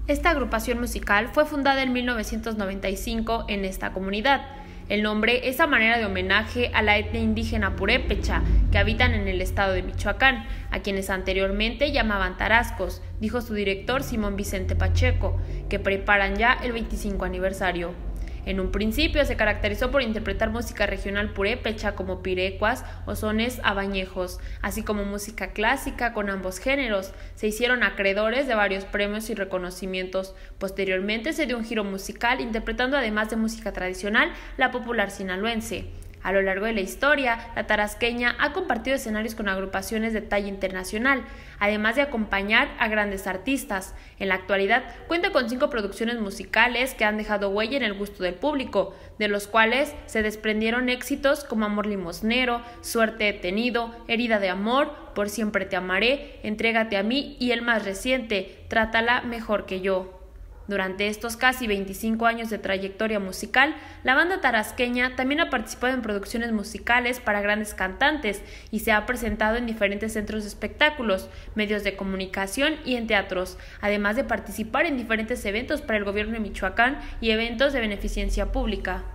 Esta agrupación musical fue fundada en 1995 en esta comunidad. El nombre es a manera de homenaje a la etnia indígena purépecha que habitan en el estado de Michoacán, a quienes anteriormente llamaban tarascos, dijo su director Simón Vicente Pacheco, que preparan ya el 25 aniversario. En un principio se caracterizó por interpretar música regional purépecha como pirecuas o sones abañejos, así como música clásica con ambos géneros. Se hicieron acreedores de varios premios y reconocimientos. Posteriormente se dio un giro musical interpretando además de música tradicional la popular sinaloense. A lo largo de la historia, la tarasqueña ha compartido escenarios con agrupaciones de talla internacional, además de acompañar a grandes artistas. En la actualidad, cuenta con 5 producciones musicales que han dejado huella en el gusto del público, de los cuales se desprendieron éxitos como Amor Limosnero, Suerte he tenido, Herida de amor, Por siempre te amaré, Entrégate a mí y el más reciente, Trátala mejor que yo. Durante estos casi 25 años de trayectoria musical, la banda tarasqueña también ha participado en producciones musicales para grandes cantantes y se ha presentado en diferentes centros de espectáculos, medios de comunicación y en teatros, además de participar en diferentes eventos para el gobierno de Michoacán y eventos de beneficencia pública.